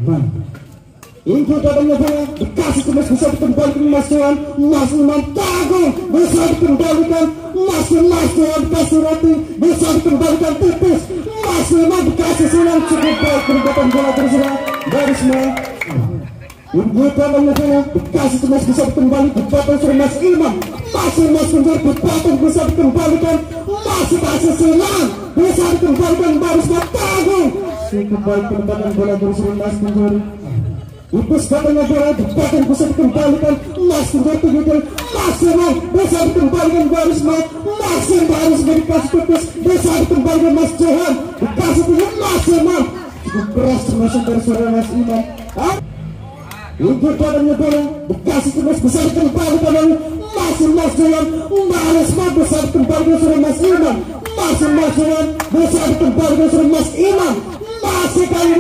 Injil datangnya bola dikasih kemas bisa dikembalikan Mas Johan. Mas Iman Tagung bisa dikembalikan. Mas Johan dikasih roti bisa dikembalikan tipis. Mas Iman dikasih silang cukup baik. Penempatan bola terserah Barisma. Injil datangnya bola dikasih kemas bisa dikembalikan. Dipotong suruh Mas Iman. Masih Mas Kunjur dipotong bisa dikembalikan. Masih kasih silang bisa dikembalikan Barisma Tagung. Cukup baik penempatan bola terserah Mas Kunjur. Ipus katanya bola dipotong bisa dikembalikan. Mas Kunjur tinggi masih bisa dikembalikan Barisma. Masih Barisma dikasih tipis bisa dikembalikan Mas Johan. Dikasih tinggi masih cukup keras masuk dari suara Mas Iman. Injil katanya bola dikasih tipis bisa dikembalikan masih Mas Johan. Barisma bisa dikembalikan suara Mas Iman. Masih Mas Johan bisa dikembalikan suara Mas Iman. Masih kali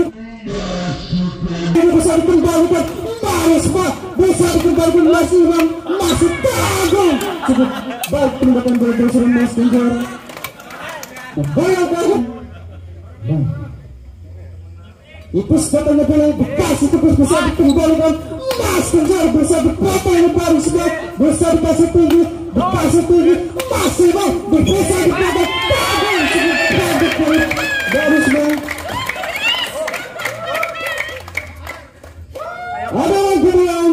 bisa dikembalikan Barisma bisa dikembalikan Mas Iman. Masih Tagung cukup baik penempatan bola dari Mas Kunjur. Bola kaget Ipus katanya bola dikasih tipis bisa dikembalikan Mas Kunjur bisa dipotong oleh Barisma bisa dikasih tinggi masih bisa dipotong Tagung cukup baik Barisma. Ada lagi yang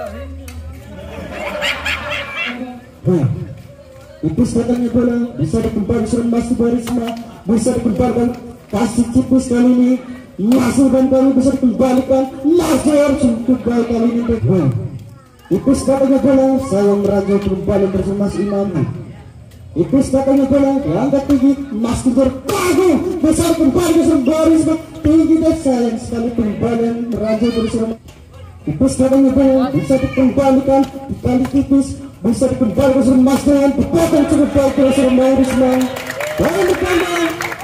Ipus katanya bola bisa dikembalikan Mas Barisma bisa dikembalikan kasih tipis kali ini masuk dan kali bisa dikembalikan Mas Johan cukup baik kali ini. Ipus katanya bola saya meranjau kembali bersama Mas Imam. Ipus katanya bola diangkat tinggi Mas Kunjur Tagung bisa dikembalikan bersama Barisma tinggi dan sayang sekali kembali meranjau bersama. Ipus katanya bola bisa dikembalikan dikali tipis bisa dikembalikan bersama Mas Johan. Dipotong cukup baik bersama Barisma. Dan dikembalikan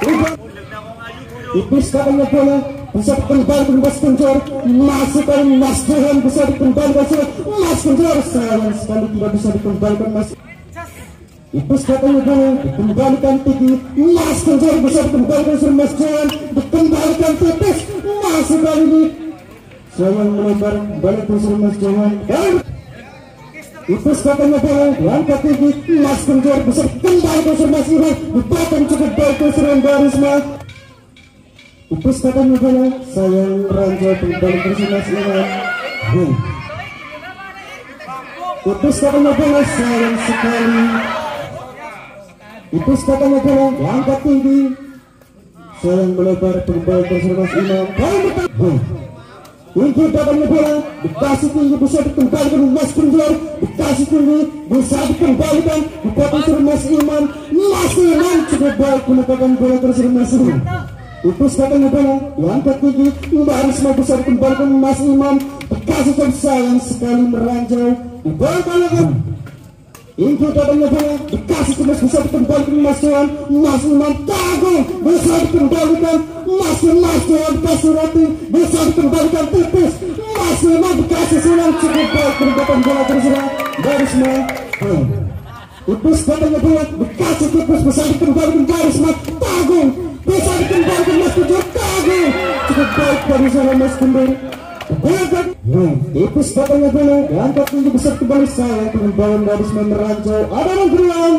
Ipus katanya bola bisa dikembalikan Mas Kunjur. Masih kali Mas Johan bisa dikembalikan Mas Kunjur sayang sekali tidak bisa dikembalikan Mas. Ipus katanya bola dikembalikan tinggi Mas Kunjur bisa dikembalikan sama Mas Johan. Dikembalikan tipis masih kali ini sayang melebar balik bersama Mas Johan. Ipus katanya bola diangkat tinggi Mas Kunjur bisa dikembalikan sama Mas Iman. Dipotong cukup baik bersama Barisma. Ipus katanya bola sayang ranjau kembali bersama Mas Iman. Ipus katanya bola sayang sekali. Ipus katanya bola diangkat tinggi sayang melebar kembali bersama Mas Imam. Injil katanya bola dikasih tinggi bisa dikembalikan Mas Kunjur. Dikasih tinggi bisa dikembalikan dipotong bersama Mas Imam. Mas Imam cukup baik menempatkan bola bersama Mas Imam. Ipus katanya bola diangkat tinggi Barisma bisa dikembalikan Mas Imam. Dikasih sayang sekali meranjau dibalik. Injil katanya bola dikasih kemas bisa dikembalikan Mas Johan. Mas Iman Tagung bisa dikembalikan Mas Johan dikasih roti bisa dikembalikan tipis. Mas Iman dikasih silang cukup baik penempatan bola terserah Barisma. Ipus katanya bola dikasih tipis bisa dikembalikan Barisma Tagung bisa dikembalikan Mas Kunjur Tagung cukup baik dari sana Mas Kunjur. Ipus katanya bola diangkat tinggi bisa kembali sayang pengembangan Barisma meranjau. Ada yang gelang.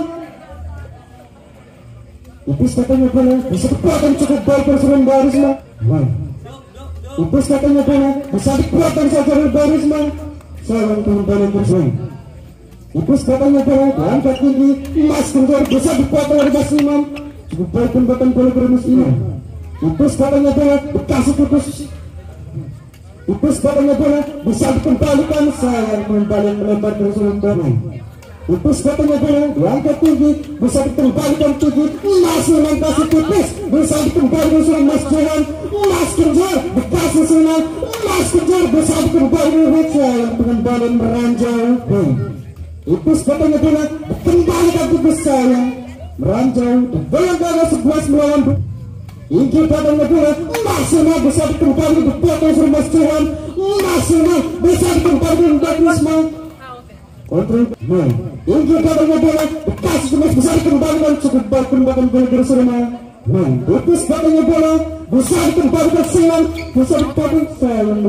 Ipus katanya bola bisa dipotong cukup baik bersama Barisma. Ipus katanya bola bisa dipotong saja dari Barisma sayang pengembangan bersama. Ipus katanya bola diangkat tinggi Mas Kunjur bisa dipotong oleh Mas Imam. Cukup baik penempatan bola dari Mas Imam. Ipus katanya bola dikasih tipis. Ipus katanya bola bisa dikembalikan sayang kembali melebar dari seluruh. Ipus katanya bola diangkat tinggi bisa dikembalikan tinggi masih kasih tipis bisa dikembalikan sama Mas Johan. Mas Kunjur dikasih silang Mas Kunjur bisa dikembalikan sayang kembali meranjau. Ipus katanya bola dikembalikan tipis sayang meranjau bola ganda 11 melawan. Injil katanya bola masih bisa dikembalikan dipotong sama Mas Johan. Masih bisa dikembalikan Barisma. Kontrol. Injil katanya bola dikasih kemas bisa dikembalikan cukup baik penempatan bola bersama. Ipus katanya bola bisa dikembalikan silang bisa dipotong sayang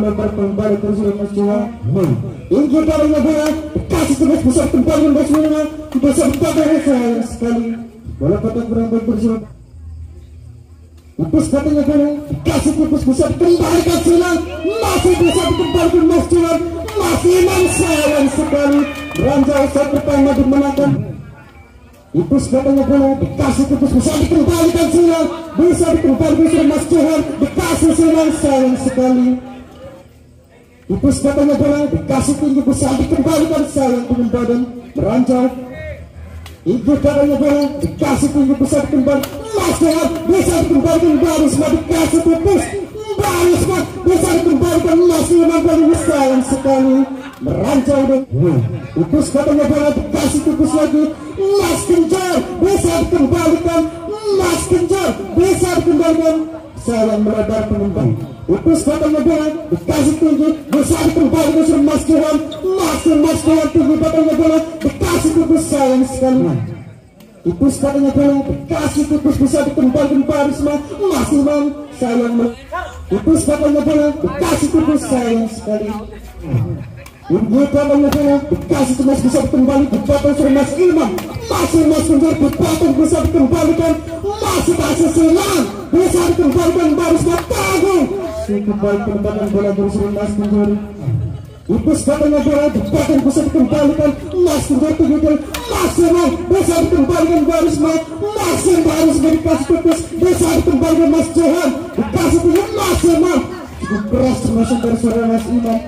melebar kembali terus Mas Johan. Injil kalinya bola dikasih tugas besar kembali Mas Johan. Besar sayang sekali. Bola kotak berambut bersama. Upus katanya bola dikasih tugas besar kembalikan silang. Masih bisa dikembalikan Mas Johan. Masih Imam sayang sekali. Ranjau saat pertama dimenangkan. Upus katanya bola dikasih tugas besar dikembalikan silang. Bisa dikembalikan Mas Johan. Dikasih silang sayang sekali. Upus katanya bola dikasih tinggi besar dikembalikan sayang dengan badan meranjau. Ibu katanya bola dikasih tinggi besar kembali. Mas Johan bisa dikembalikan Barisma dikasih tipis. Barisma bisa dikembalikan masih memang sayang sekali merancang dan Upus katanya bola dikasih tipis lagi. Mas Kenjar bisa dikembalikan. Mas Kenjar bisa dikembalikan sayang melebar pengembang. Upus katanya bola dikasih tinggi bisa dikembalikan sama Mas Johan. Mas Johan tinggi katanya bola dikasih tipis sayang sekali. Upus katanya bola dikasih tipis bisa dikembalikan Barisma masih Imam sayang. Upus katanya bola dikasih tipis sayang sekali. Ibu katanya bola dikasih tipis bisa dikembalikan dipotong sama Mas Imam. Masih Mas Kenjar dipotong bisa dikembalikan. Masih kasih silang bisa dikembalikan Barisma tanggung. Cukup baik penempatan bola bersama Mas Kenjar. Upus katanya bola dipotong bisa dikembalikan. Mas Kenjar tinggi masih Imam bisa dikembalikan Barisma. Masih Barisma dikasih tipis bisa dikembalikan Mas Johan. Dikasih tinggi masih Imam. Cukup keras termasuk dari suara Mas Imam.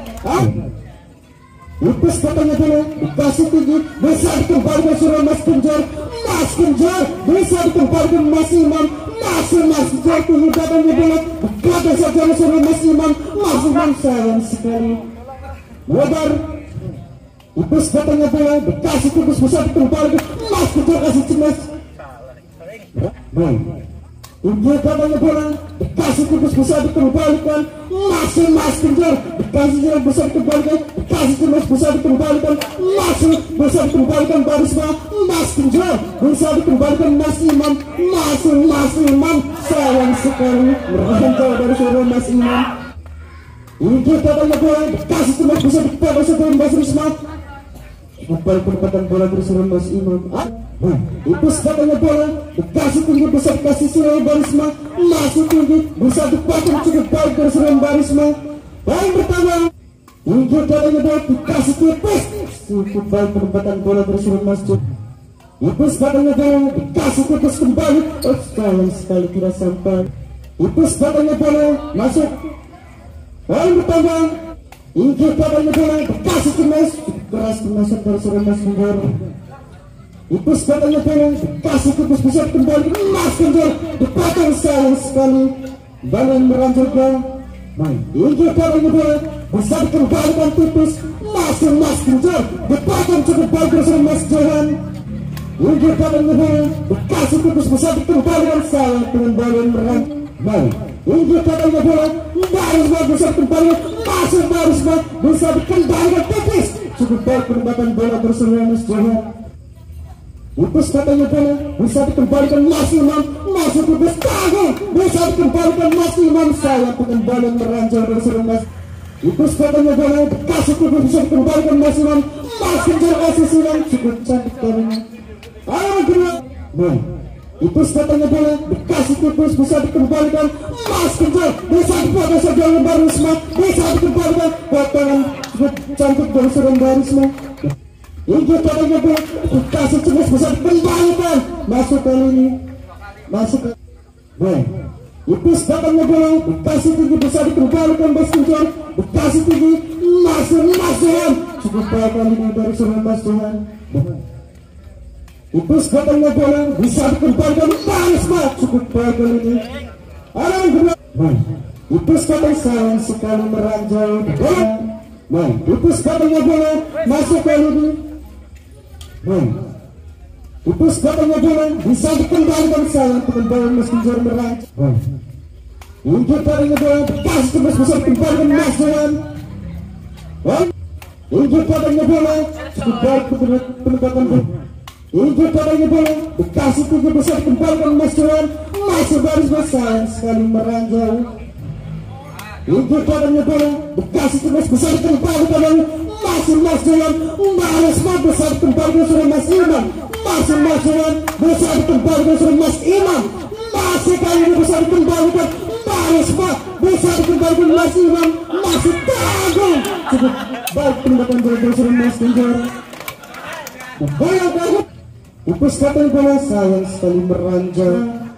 Upus katanya bola dikasih tinggi bisa dikembalikan suara Mas Kenjar. Mas Kenjar bisa dikembalikan Mas Imam. Masih Mas Kenjar tinggi katanya bola dikata saja suara Mas Imam. Mas Imam sayang sekali lebar. Upus katanya bola dikasih tipis bisa dikembalikan. Mas Kenjar kasih cemas. Ibu katanya bola dikasih tipis bisa dikembalikan. Masih Mas Kenjar dikasih cemas bisa dikembalikan. Dikasih cemas bisa dikembalikan. Masih bisa dikembalikan Barisma. Mas Kenjar bisa dikembalikan Mas Imam. Masih Mas Imam sayang sekali merantau dari suara Mas Imam. Ibu katanya bola dikasih cemas bisa dikembalikan Mas Risma. Upaya penempatan bola bersama Mas Imam. Upus katanya bola dikasih tinggi bisa dikasih silang Barisma. Masih tinggi bisa dipotong cukup baik bersama Barisma. Poin pertama. Ibu katanya bola dikasih tipis. Cukup baik penempatan bola bersama Mas Johan. Upus katanya bola dikasih tipis kembali. Sayang sekali tidak sampai. Upus katanya bola masuk. Poin pertama. Ibu katanya bola dikasih cemas keras kemasan bersama Mas Kenjar. Upus katanya bola dikasih tipis bisa kembali Mas Kenjar dipotong sayang sekali badan meranjurkan. Ibu katanya bola bisa dikembalikan tipis. Masih Mas Kenjar dipotong cukup baik bersama Mas Johan. Ibu katanya bola dikasih tipis bisa dikembalikan sayang dengan badan meranjurkan. Ibu katanya bola Barisma bisa kembali. Masih Barisma bisa dikembalikan tipis. Cukup baik penempatan bola bersama Mas Johan. Upus katanya bola bisa dikembalikan Mas Imam. Masih tipis tanggung bisa dikembalikan Mas Imam sayang dengan badan meranjau bersama Mas. Upus katanya bola dikasih tipis bisa dikembalikan Mas Imam. Mas Kenjar kasih silang cukup cantik kalinya. Ayo gerak. Upus katanya bola dikasih tipis bisa dikembalikan. Mas Kenjar bisa dipotong saja oleh Barisma. Bisa dikembalikan potongan cukup cantik dari seorang Barisma. Ibu katanya bola dikasih cemas bisa dikembalikan. Masuk kali ini. Masuk ke Upus katanya bola dikasih tinggi bisa dikembalikan Mas Kenjar. Dikasih tinggi masuk Mas Johan. Cukup baik kali ini dari seorang Mas Johan. Upus katanya bola bisa dikembalikan Barisma. Cukup baik kali ini. Upus katanya sayang sekali meranjau bola. Upus katanya bola masuk kali ini. Upus katanya bola bisa dikembalikan sayang pengembangan Mas Kenjar meranjau. Ibu katanya bola dikasih terus bisa dikembalikan Mas Johan. Ibu katanya bola cukup baik penempatan bola. Ibu katanya bola dikasih tinggi bisa dikembalikan Mas Johan. Masih Barisma sayang sekali meranjau. Injur dadanya bola, dikasih terus besar kembali kembali, masih Mas Johan, balas besar kembali ke surat Mas Imam, masih Mas Johan, besar kembali ke surat Mas Imam, masih kali ini besar kembali ke balas besar kembali ke Mas Imam, masih tanggung, cukup baik tindakan bola ke surat Mas Ganjar. Bola kaget, ipus katanya bola sayang sekali meranjau,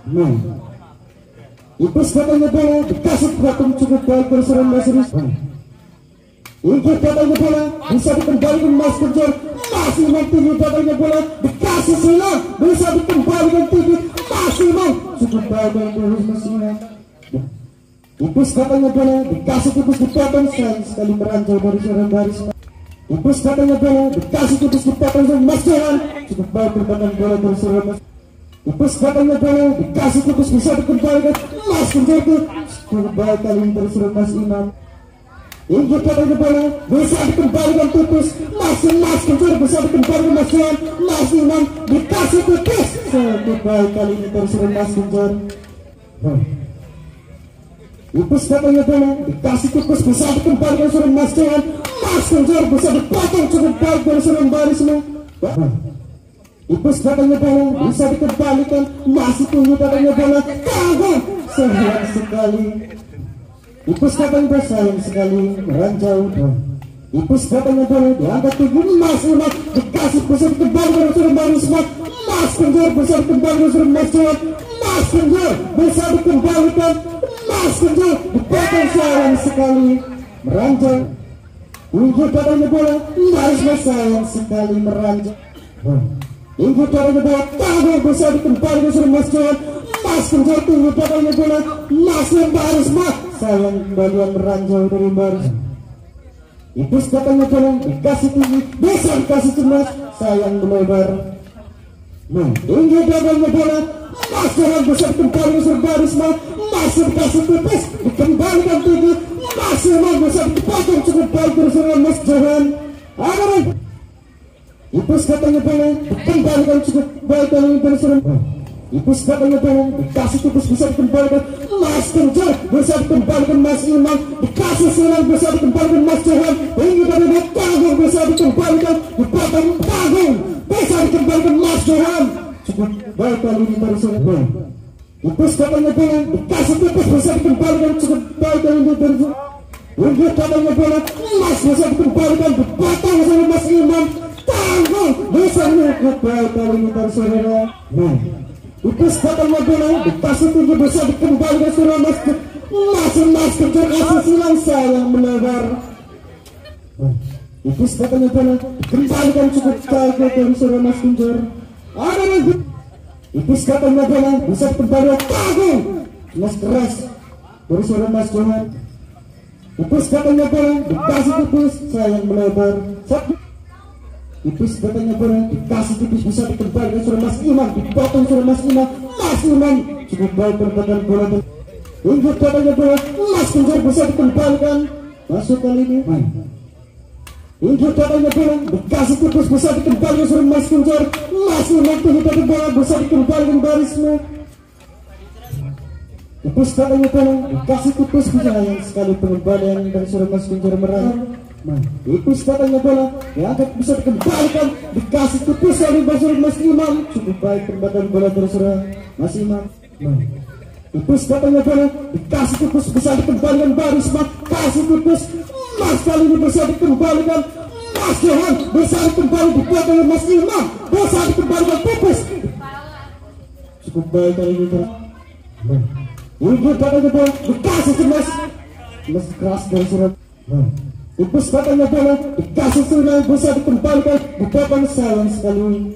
ipus katanya bola dikasih beratung cukup baik berserang Mas Rizwan. Injur katanya bola bisa dikembalikan Mas Ganjar, masih tinggi katanya bola dikasih silang bisa dikembalikan tinggi, masih cukup baik yang terus Mas Imam. Ipus katanya bola dikasih tipis dipotong sayang sekali meranjau dari serang baris. Ipus katanya bola dikasih tipis dipotong sama Mas Johan, cukup baik berbadan bola berserang Mas. Ipus katanya bola dikasih tipis bisa dikembalikan Mas Ganjar, cukup baik kali ini berserang Mas Imam. Injur katanya bola bisa dikembalikan tipis, masih Mas Ganjar bisa dikembalikan Mas Johan, Mas Imam dikasih tipis, cukup baik kali ini berserang Mas Ganjar. Ipus katanya bola dikasih tipis bisa dikembalikan serang Mas Johan, Mas Ganjar bisa dipotong cukup baik dari serang barisnya. Ipus katanya bola bisa dikembalikan, masih tinggi katanya bola, kagum sayang sekali. Ipus katanya bola sayang sekali meranjau. Ipus katanya bola diangkat tinggi, Mas Imam dikasih bisa dikembalikan dari serang barisnya, Mas Ganjar bisa dikembalikan serang Mas Johan, Mas Ganjar bisa dikembalikan, Mas Ganjar dipotong sayang sekali meranjau. Injur katanya bola harus sayang sekali meranjau. Injur katanya bola tanggung bisa dikembalikan serang Mas Johan, Mas Ganjar tinggi katanya bola, masih baris sayang kembalian meranjau dari baris. Ipus katanya bola dikasih tinggi bisa dikasih cemas sayang melebar. Injur katanya bola Mas Johan bisa dikembalikan serang baris, masih dikasih tipis dikembalikan tinggi, masih bisa dipotong cukup baik bersama Mas Johan. Ipus katanya bola dikembalikan cukup baik kali ini bersama. Ipus katanya bola dikasih tipis bisa dikembalikan Mas Ganjar, bisa dikembalikan Mas Imam, dikasih silang bisa dikembalikan Mas Johan, tinggi dari tanggung bisa dikembalikan, dipotong tanggung bisa dikembalikan Mas Johan, cukup baik kali ini bersama. Ipus katanya bola dikasih tipis bisa dikembalikan cukup baik kali ini bersama. Injur katanya bola Mas bisa dikembalikan, dipotong sama Mas Imam, tanggung bisa cukup baik kali ini bersama. Ipus katanya bola dikasih tinggi bisa dikembalikan sama Mas Ganjar, kasih silang sayang melebar. Ipus katanya bola dikembalikan cukup baik dari sama Mas Ganjar. Ada lagi. Ipus katanya bola bisa dikembalikan, tanggung Mas keras dari sama Mas Johan. Ipus katanya bola dikasih tipis sayang melebar. Ipus katanya bola dikasih tipis bisa dikembalikan sama Mas Imam, dipotong sama Mas Imam, Mas Imam cukup baik berbadan bola. Injur katanya bola Mas Ganjar bisa dikembalikan, masuk kali ini. Injur katanya bola dikasih tipis bisa dikembalikan sama Mas Ganjar, Mas Imam tinggi dari bola bisa dikembalikan barisnya. Ipus katanya bola dikasih tipis bisa sayang sekali pengembalian dari surat Mas Ganjar merah. Ipus katanya bola diangkat bisa dikembalikan, dikasih tipis dari Mas Imam, cukup baik perbadan bola terserah Mas Imam. Ipus katanya bola dikasih tipis bisa dikembalikan baris, kasih tipis Mas kali ini bisa dikembalikan Mas Johan, bisa dikembalikan dipotong Mas Imam, bisa dikembalikan tipis, cukup baik kali ini. Injur katanya bola dikasih cemas, Mas keras dari surat. Ipus katanya bola dikasih silang bisa dikembalikan, dipotong sayang sekali.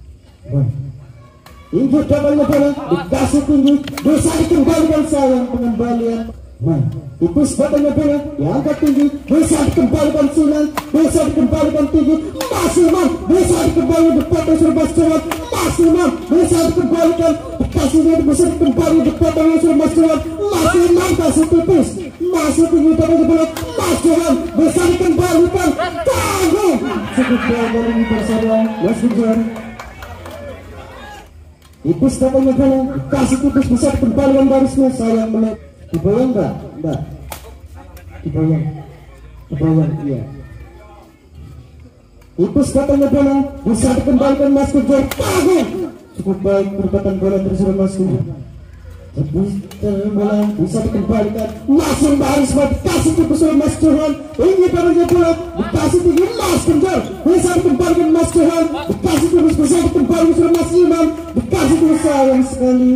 Injur katanya bola dikasih tinggi bisa dikembalikan sayang pengembalian. Ipus katanya bola diangkat tinggi bisa dikembalikan silang, bisa dikembalikan tinggi, Mas Imam bisa dikembalikan, dipotong sama Mas Johan, Mas Imam bisa dikembalikan, dikasih tinggi bisa dikembalikan, dipotong sama Mas Johan, Mas Imam kasih tipis, masih tinggi katanya bola, Mas Johan bisa dikembalikan, tanggung cukup baik kali ini bersama Mas Ganjar. Ipus katanya bola dikasih tipis bisa dikembalikan barisnya sayang melihat. Dibayang mbak? Kebayang, iya. Ipus katanya bola bisa dikembalikan Mas Kunjur. Cukup baik perempatan bola tersebut Mas Kunjur. Bola bisa dikembalikan, langsung Barisma dikasih tepus oleh Mas Johan. Ini padanya bola dikasih tinggi Mas Kunjur, bisa dikembalikan Mas Johan, dikasih tepus bisa dikembalikan oleh Mas Imam, dikasih tepus sayang sekali.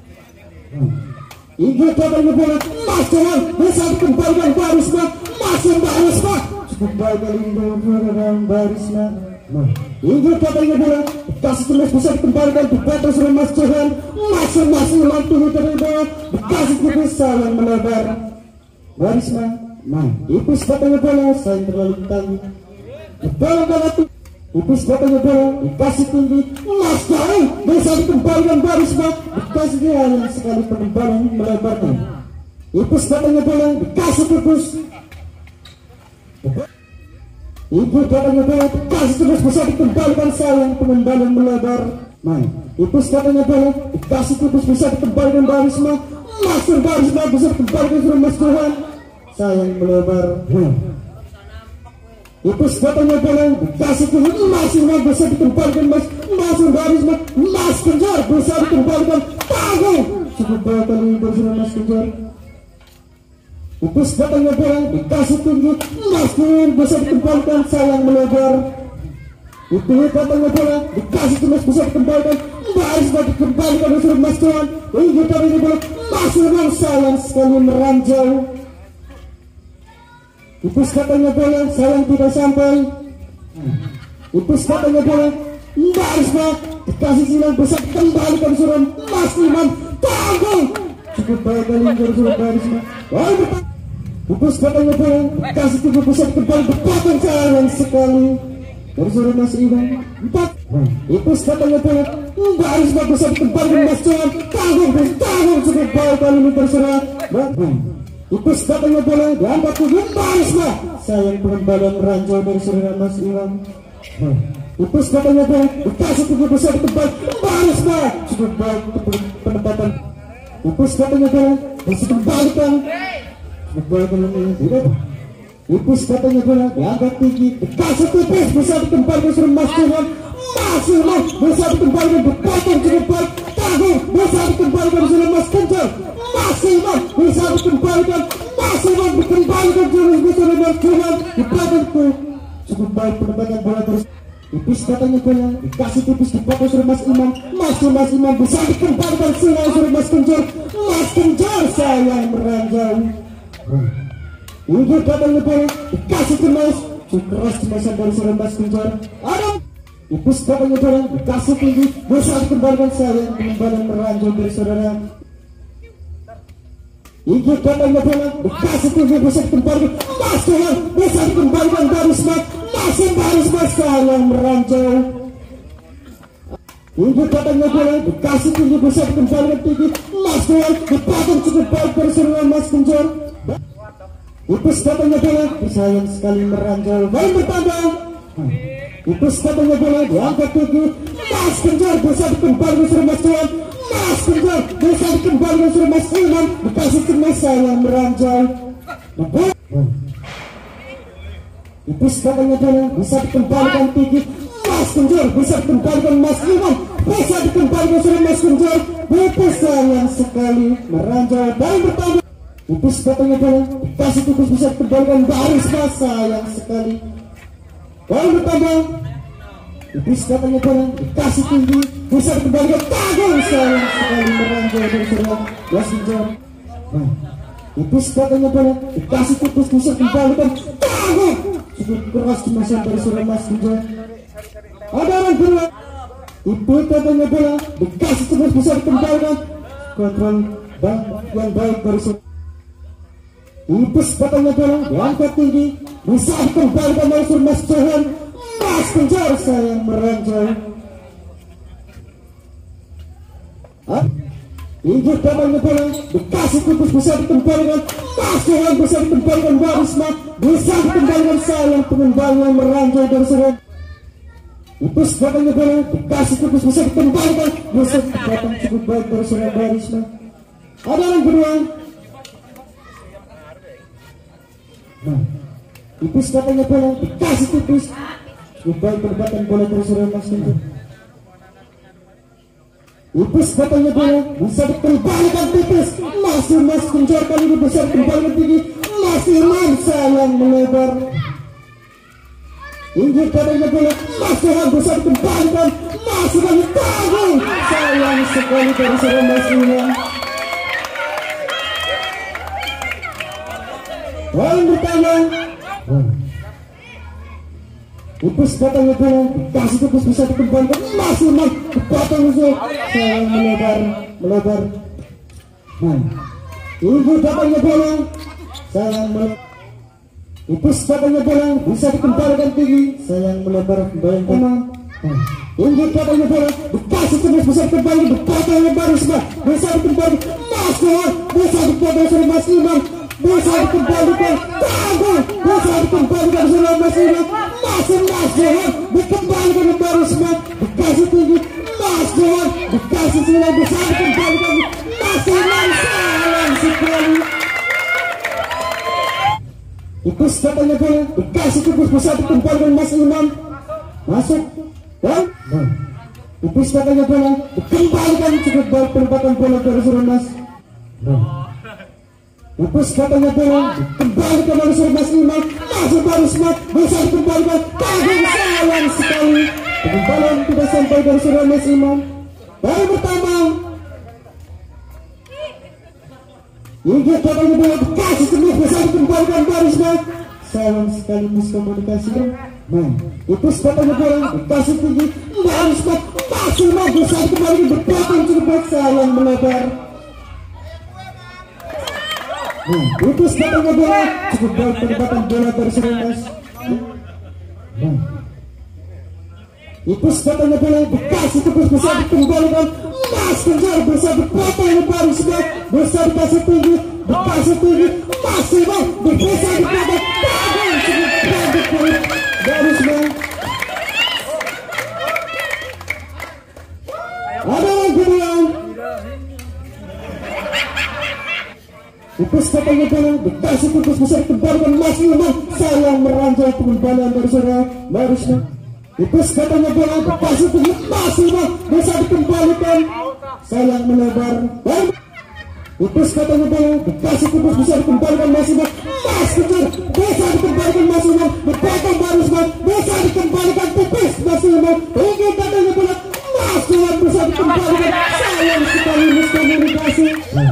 Ini padanya bola Mas Johan bisa dikembalikan Barisma, masih Barisma. Cukup baik kali ini dengan Barisma. Ini katanya bola dikasih terus bisa dikembalikan di batas oleh Mas Johan, masing-masing mampu dari bola dikasih terus sayang melebar Barisma. Ipus katanya bola sayang terlalu tinggi, bola galati. Ipus katanya bola dikasih tinggi Mas Johan bisa dikembalikan Barisma, dikasih dia yang sekali pengembangan melebarnya. Ipus katanya bola dikasih terus. Ibu katanya bola dikasih terus bisa dikembalikan sayang pengembalian melebar. Ipus katanya bola dikasih terus bisa dikembalikan Barisma, masuk Barisma bisa dikembalikan ke Mas Johan, sayang melebar. Ipus katanya bola dikasih terus masih bisa dikembalikan masuk Barisma, Mas Kunjur bisa dikembalikan tanggung. Cukup baik kali bersama Mas Kunjur. Ipus katanya bola dikasih tinggi Mas Johan bisa dikembalikan sayang melebar. Itu katanya bola dikasih terus bisa dikembalikan Barisma dikembalikan oleh Mas Johan. Ini katanya bola masih sayang sekali meranjau. Ipus katanya bola sayang tidak sampai. Ipus katanya bola Barisma dikasih silang bisa dikembalikan oleh Mas Imam tanggung. Cukup baik kali bersama Barisma. Ipus katanya bola kasih tiga bisa dikembali berpotong sayang sekali dari suara Mas Imam 4. Ipus katanya bola Barisma bisa dikembali Mas Johan tanggung cukup baik kali ini terserah. Ipus katanya bola diangkat ke Barisma sayang pengembalian ranjau dari suara Mas Imam. Ipus katanya bola dikasih tiga bisa dikembali Barisma cukup baik penempatan. Ipus katanya bola bisa dikembalikan. Ipus katanya bola diangkat tinggi dikasih tipis bisa dikembalikan ke Mas Johan, masih bisa dikembalikan berpotong cukup baik tanggung bisa dikembalikan ke Mas Kunjur, masih bisa dikembalikan dikembalikan ke Mas Johan dipotong cukup baik penempatan bola terus. Ipus katanya bola dikasih tipis dipotong ke Mas Imam, masih Mas Imam bisa dikembalikan ke Mas Kunjur, Mas Kunjur sayang meranjau. Ibu katanya bola dikasih cemas cukup keras cemasan dari seorang Mas Kunjur. Ipus katanya bola dikasih tinggi bisa dikembalikan sayang pengembalian meranjau dari saudara. Ibu katanya bola dikasih tinggi bisa dikembalikan Mas Johan bisa dikembalikan Barisma, masih Barisma sayang meranjau. Ibu katanya bola dikasih tinggi bisa dikembalikan tinggi Mas Johan dipotong cukup baik dari saudara Mas Kunjur. Ipus katanya bola sayang sekali meranjau main bertambah. Ipus katanya bola diangkat tinggi Mas Kunjur bisa dikembalikan ke Mas Johan, Mas Kunjur bisa dikembalikan ke Mas Imam dikasih cemas sayang meranjau. Ipus katanya bola bisa dikembalikan tinggi Mas Kunjur bisa dikembalikan Mas Imam bisa dikembalikan ke Mas Kunjur. Ipus sayang sekali meranjau main bertambah. Ipus katanya bola dikasih tipis bisa dikembalikan Barisma sayang sekali bola bertambah. Ipus katanya bola dikasih tinggi bisa dikembalikan tanggung sayang sekali meranjau dari seorang Mas Kunjur. Ipus katanya bola dikasih tipis bisa dikembalikan tanggung cukup keras cemasan dari seorang Mas Kunjur. Ada orang bola. Ipus katanya bola dikasih tipis bisa dikembalikan kontrol yang baik dari seorang. Ipus katanya bola diangkat tinggi bisa dikembalikan oleh Mas Johan, Mas Kunjur sayang meranjau. Ibu katanya bola dikasih tipis bisa dikembalikan Mas Johan bisa dikembalikan Barisma bisa dikembalikan sayang pengembalian meranjau dari seorang. Ipus katanya bola dikasih tipis bisa dikembalikan bisa dikembalikan cukup baik dari seorang Barisma. Ada yang kedua. Nah, tipis katanya bola, dikasih tipis. Kembali pendapatan bola terus oleh Mas Kunjur. Tipis katanya bola, bisa dikembalikan tipis. Masih Mas Kunjur kali ini bisa dikembalikan tinggi. Masih sayang melebar. Tinggi katanya bola, masih bisa dikembalikan. Masih kali tanggung. Sayang sekali dari seorang Mas Iman. Poin pertama. Tipis katanya bola, dikasih tipis bisa dikembalikan. Masih dipotong musuh. Sayang melebar. Nah, tinggi katanya bola, sayang melebar. Tipis katanya bola, bisa dikembalikan tinggi. Sayang melebar kembali kemana? Tinggi katanya bola, dikasih tipis bisa dikembalikan. Dipotong lebar Risma, bisa dikembalikan. Masih bisa dipotong oleh Mas Iman. Bisa dikembalikan, tanggung, bisa dikembalikan oleh Mas Iman. Masih dikembalikan lebar Risma, dikasih tinggi. Mas Johan dikasih silang, bisa dikembalikan. Masih sayang sekali. Tipis katanya bola, dikasih tipis bisa dikembalikan Mas Iman. Masuk dan tipis katanya bola, dikembalikan cukup baik penempatan bola dari seorang Mas. Tipis katanya bola, dikembalikan oleh seorang Mas Iman. Masuk baru Smart, bisa dikembalikan. Tanggung, sayang sekali. Kembalian tidak sampai dari seorang Mas Iman. Baru pertama. Hingga katanya bola, dikasih semua bisa dikembalikan baru Smart. Sayang sekali miskomunikasi. Tipis katanya bola, dikasih tinggi. Baru Smart, masih bisa dikembalikan. Berpotong cukup baik, sayang melebar. Tipis katanya bola, cukup baik penempatan bola dari seorang Mas. Tipis katanya bola, dikasih tipis bisa dikembalikan. Mas Kunjur bisa dipotong lebar Smart, bisa dikasih tinggi, masih bisa dipotong. Tanggung, cukup baik dari Smart. Ada yang kedua. Tipis katanya bola, dikasih tipis bisa dikembalikan Mas Iman. Sayang meranjau pengembalian dari seorang Marisma. Tipis katanya bola, dikasih tipis Mas Iman bisa dikembalikan. Sayang melebar. Tipis katanya bola, dikasih tipis bisa dikembalikan Mas Iman. Mas Kunjur bisa dikembalikan Mas Iman. Dipotong Marisma, bisa dikembalikan tipis Mas Iman. Tinggi katanya bola, Mas Iman bisa dikembalikan. Sayang sekali miskomunikasi.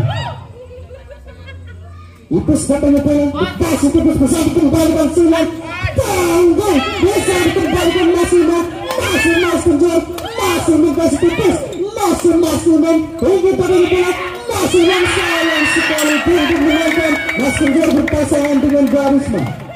Tipis katanya bola, dikasih tipis bisa dikembalikan Silang. Tanggung, bisa dikembalikan Mas Iman. Masih Mas Kunjur, masih dikasih tipis. Masih Mas Iman, tinggi katanya bola. Mas Iman sayang sekali untuk menangkan. Mas Kunjur berpasangan dengan Garisma.